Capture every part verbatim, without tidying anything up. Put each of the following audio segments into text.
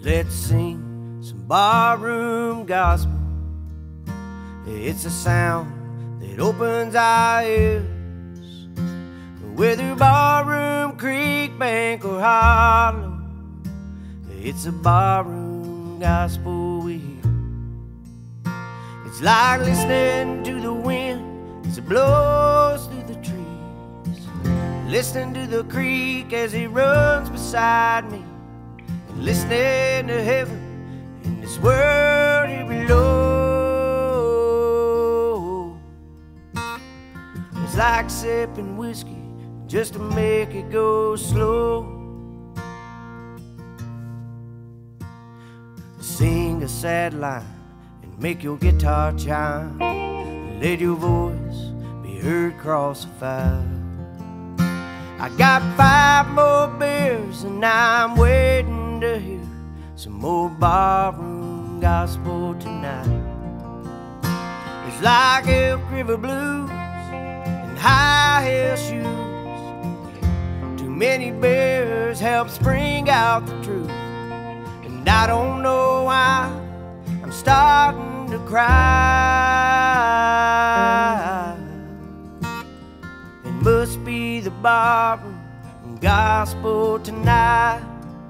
Let's sing some barroom gospel. It's a sound that opens our ears. Whether barroom, creek, bank, or hollow, it's a barroom gospel we hear. It's like listening to the wind as it blows through the trees, listening to the creek as it runs beside me, and listening to heaven in this world here below. It's like sipping whiskey just to make it go slow. Sing a sad line and make your guitar chime, and let your voice be heard across the fire. I got five more beers and I'm waiting to hear some more barroom gospel tonight. It's like Elk River blues and high heel shoes. Too many beers help spring out the truth, and I don't know why I'm starting to cry. It must be the barroom gospel tonight.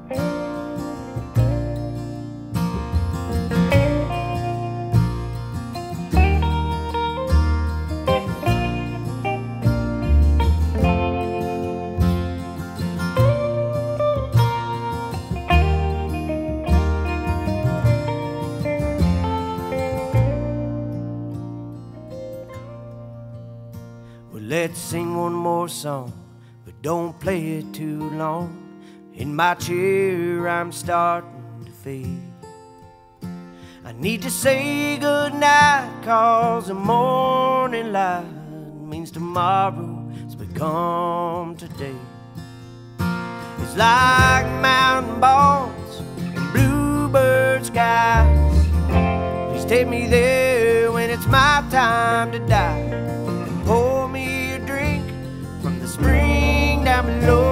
Well, let's sing one more song, but don't play it too long. In my chair I'm starting to fade. I need to say goodnight, cause the morning light means tomorrow's become today. It's like mountain balls and bluebird skies. Please take me there when it's my time to die, and pour me a drink from the spring down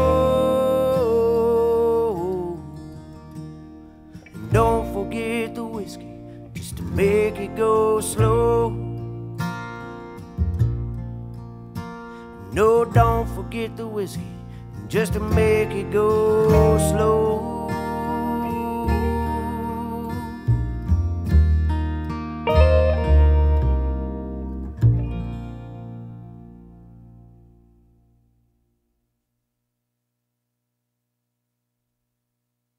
below. And don't forget the whiskey, just to make it go slow. No, don't forget the whiskey, just to make it go slow.